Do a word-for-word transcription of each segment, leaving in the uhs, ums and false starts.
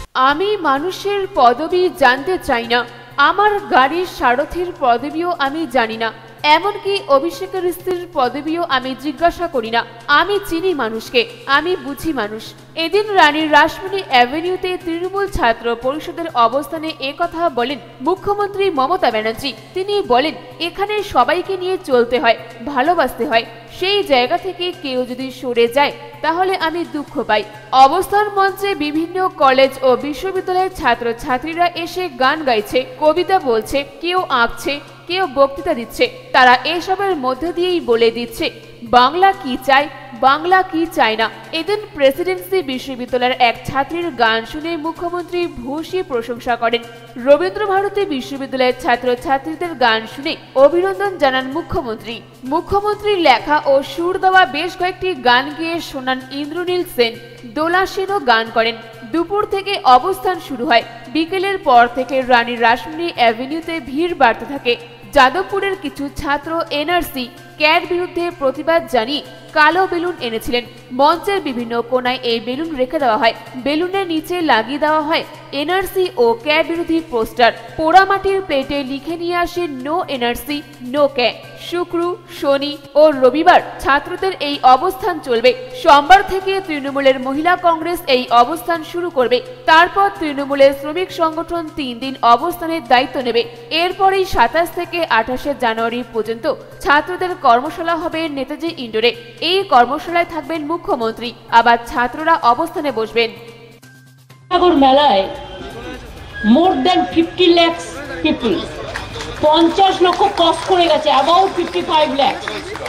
আমি মানুষের পদবি জানতে চাই না, আমার গাড়ির সারথির পদবিও আমি জানি না, এমনকি অভিষেকের স্ত্রীর পদবিও আমি জিজ্ঞাসা করি না। আমি চিনি মানুষকে, আমি বুঝি মানুষ। এদিন রানীর রাসমণি অ্যাভিনিউতে তৃণমূল ছাত্র পরিষদের অবস্থানে একথা বলেন মুখ্যমন্ত্রী মমতা ব্যানার্জি। তিনি বলেন, এখানে সবাইকে নিয়ে চলতে হয়, ভালোবাসতে হয়। সেই জায়গা থেকে কেউ যদি সরে যায় তাহলে আমি দুঃখ পাই। অবস্থান মঞ্চে বিভিন্ন কলেজ ও বিশ্ববিদ্যালয়ের ছাত্র ছাত্রীরা এসে গান গাইছে, কবিতা বলছে, কেউ আঁকছে, কেউ বক্তৃতা দিচ্ছে। তারা এসবের মধ্যে দিয়েই বলে দিচ্ছে বাংলা কি চাই, বাংলা কি চায় না। এদিন প্রেসিডেন্সি বিশ্ববিদ্যালয়ের এক ছাত্রীর গান শুনে মুখ্যমন্ত্রী ভূয়সী প্রশংসা করেন। রবীন্দ্র ভারতী বিশ্ববিদ্যালয়ের ছাত্র ছাত্রীদের গান শুনে অভিনন্দন জানান মুখ্যমন্ত্রী। মুখ্যমন্ত্রীর লেখা ও সুর দেওয়া বেশ কয়েকটি গান গেয়ে শোনান ইন্দ্রনীল সেন। দোলা সেনও গান করেন। দুপুর থেকে অবস্থান শুরু হয়। বিকেলের পর থেকে রানীর রাসমণি অ্যাভিনিউতে ভিড় বাড়তে থাকে। যাদবপুরের কিছু ছাত্র এনআরসি ক্যার বিরুদ্ধে প্রতিবাদ জানিয়ে কালো বেলুন এনেছিলেন। মঞ্চের বিভিন্ন কোণায় এই বেলুন রেখে দেওয়া হয়। বেলুনের নিচে লাগিয়ে দেওয়া হয় এনআরসি ও ক্যার বিরোধী পোস্টার। পোড়ামাটির প্লেটে লিখে নিয়ে আসে নো এনআরসি নো ক্যা। শুক্র, শনি ও রবিবার ছাত্রদের এই অবস্থান চলবে। সোমবার থেকে তৃণমূলের মহিলা কংগ্রেস এই অবস্থান শুরু করবে। তারপর তৃণমূলের শ্রমিক সংগঠন তিন দিন অবস্থানের দায়িত্ব নেবে। এরপরেই সাতাশ থেকে আঠাশে জানুয়ারি পর্যন্ত ছাত্রদের কর্মশালা হবে নেতাজি ইন্ডোরে। এই কর্মশালায় থাকবেন মুখ্যমন্ত্রী, আবার ছাত্ররা অবস্থানে বসবেন। সাগর মেলায় more than fifty lakhs people, পঞ্চাশ লক্ষ ক্রস করে গেছে, about fifty five lakhs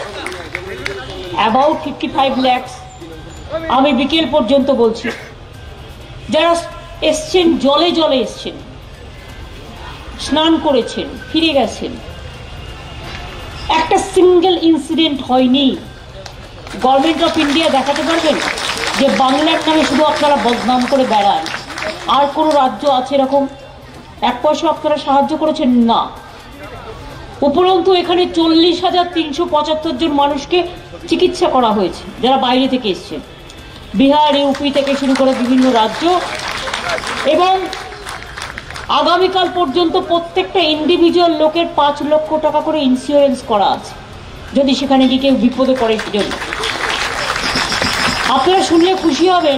about fifty five lakhs আমি বিকেল পর্যন্ত বলছি, যারা এসছেন জলে জলে এসছেন, স্নান করেছেন, ফিরে গেছেন। একটা সিঙ্গেল ইনসিডেন্ট হয়নি। গভর্নমেন্ট অফ ইন্ডিয়া দেখাতে পারবেন যে বাংলার নামে শুধু আপনারা বদনাম করে বেড়ান? আর কোনো রাজ্য আছে এরকম? এক পয়সা আপনারা সাহায্য করেছেন না। উপরন্তু এখানে চল্লিশ হাজার তিনশো পঁচাত্তর জন মানুষকে চিকিৎসা করা হয়েছে যারা বাইরে থেকে এসছে, বিহার, ইউপি থেকে শুরু করে বিভিন্ন রাজ্য। এবং আগামীকাল পর্যন্ত প্রত্যেকটা ইন্ডিভিজুয়াল লোকের পাঁচ লক্ষ টাকা করে ইন্স্যুরেন্স করা আছে, যদি সেখানে গিয়ে কেউ বিপদে পড়ে সেজন্য। আপনারা শুনলে খুশি হবেন,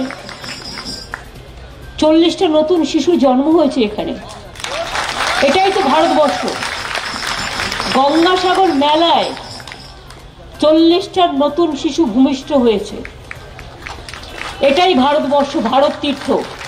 চল্লিশটা নতুন শিশু জন্ম হয়েছে এখানে। এটাই তো ভারতবর্ষ। গঙ্গাসাগর মেলায় চল্লিশটা নতুন শিশু ভূমিষ্ঠ হয়েছে। এটাই ভারতবর্ষ, ভারত তীর্থ,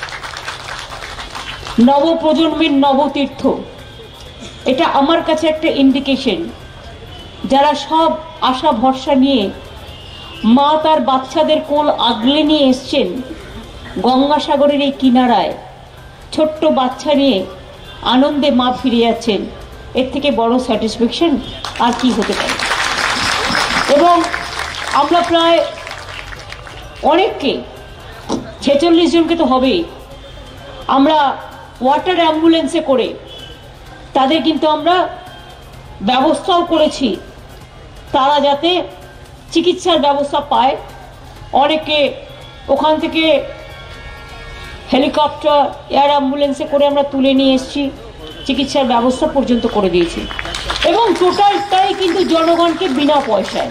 নবপ্রজন্মের নবতীর্থ। এটা আমার কাছে একটা ইন্ডিকেশন, যারা সব আশা ভরসা নিয়ে মা তার বাচ্চাদের কোল আগলে নিয়ে এসছেন গঙ্গাসাগরের এই কিনারায়, ছোট্ট বাচ্চা নিয়ে আনন্দে মা ফিরে যাচ্ছেন, এর থেকে বড় স্যাটিসফ্যাকশন আর কি হতে পারে? এবং আমরা প্রায় অনেককে, ছেচল্লিশ জনকে তো হবেই, আমরা ওয়াটার অ্যাম্বুলেন্সে করে তাদের কিন্তু আমরা ব্যবস্থাও করেছি, তারা যাতে চিকিৎসার ব্যবস্থা পায়। অনেকে ওখান থেকে হেলিকপ্টার, এয়ার অ্যাম্বুলেন্সে করে আমরা তুলে নিয়ে এসেছি, চিকিৎসার ব্যবস্থা পর্যন্ত করে দিয়েছি। এবং টোটালটাই কিন্তু জনগণকে বিনা পয়সায়,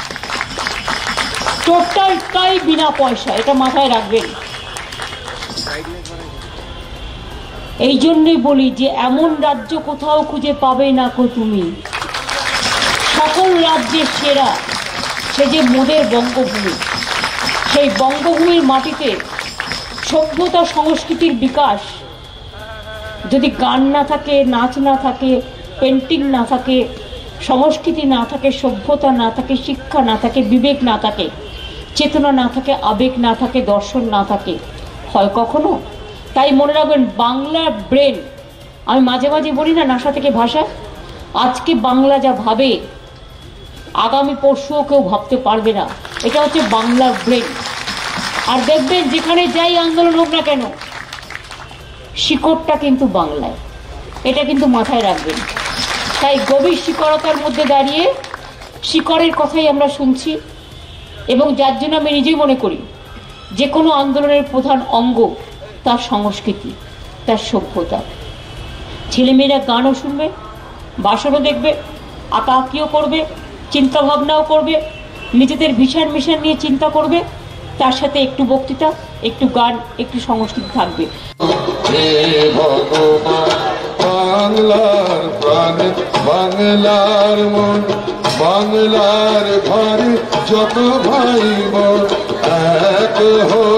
টোটালটাই বিনা পয়সায়, এটা মাথায় রাখবেন। এই জন্যই বলি যে এমন রাজ্য কোথাও খুঁজে পাবে না কো তুমি, সকল রাজ্যের সেরা সে যে মোদের বঙ্গভূমি। সেই বঙ্গভূমির মাটিতে সভ্যতা সংস্কৃতির বিকাশ, যদি গান না থাকে, নাচ না থাকে, পেন্টিং না থাকে, সংস্কৃতি না থাকে, সভ্যতা না থাকে, শিক্ষা না থাকে, বিবেক না থাকে, চেতনা না থাকে, আবেগ না থাকে, দর্শন না থাকে, হয় কখনো? তাই মনে রাখবেন, বাংলার ব্রেন, আমি মাঝে মাঝে বলি না নাসা থেকে ভাষা, আজকে বাংলা যা ভাবে আগামী পরশুও কেউ ভাবতে পারবে না। এটা হচ্ছে বাংলার ব্রেন। আর দেখবেন যেখানে যাই আন্দোলন হোক না কেন, শিকড়টা কিন্তু বাংলায়, এটা কিন্তু মাথায় রাখবেন। তাই গভীর শিকড়তার মধ্যে দাঁড়িয়ে শিকড়ের কথাই আমরা শুনছি। এবং যার জন্য আমি নিজেই মনে করি যে কোনো আন্দোলনের প্রধান অঙ্গ তার সংস্কৃতি, তার সভ্যতা। ছেলেমেয়েরা গানও শুনবে, বাসনও দেখবে, আঁকাআঁকিও করবে, চিন্তা ভাবনাও করবে, নিজেদের ভিশন মিশন নিয়ে চিন্তা করবে, তার সাথে একটু বক্তৃতা, একটু গান, একটু সংস্কৃতি থাকবে। বাংলার প্রাণ, বাংলার মন, বাংলার ঘরে যত ভাই বোন এক